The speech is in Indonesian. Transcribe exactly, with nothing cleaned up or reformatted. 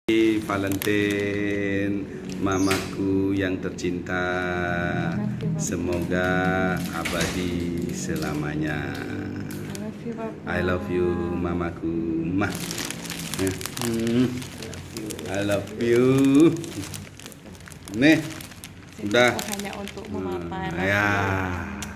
Valentine, mamaku yang tercinta, semoga abadi selamanya. I love you, mamaku, mah. I love you. Nih, udah. Hanya untuk memapan. Ya.